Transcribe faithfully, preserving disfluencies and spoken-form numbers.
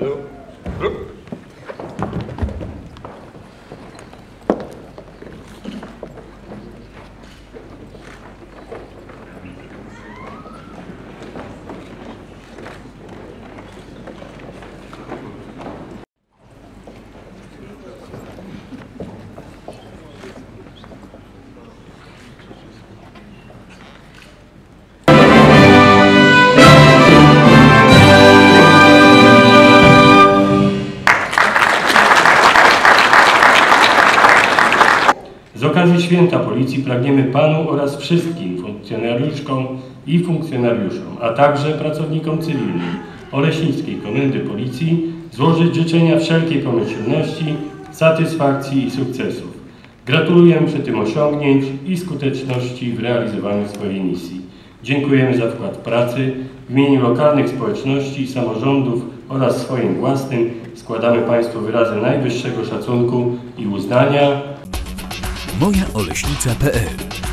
Z okazji Święta Policji pragniemy Panu oraz wszystkim funkcjonariuszkom i funkcjonariuszom, a także pracownikom cywilnym Oleśnickiej Komendy Policji złożyć życzenia wszelkiej pomyślności, satysfakcji i sukcesów. Gratulujemy przy tym osiągnięć i skuteczności w realizowaniu swojej misji. Dziękujemy za wkład pracy. W imieniu lokalnych społeczności, samorządów oraz swoim własnym składamy Państwu wyrazy najwyższego szacunku i uznania. moja oleśnica kropka p l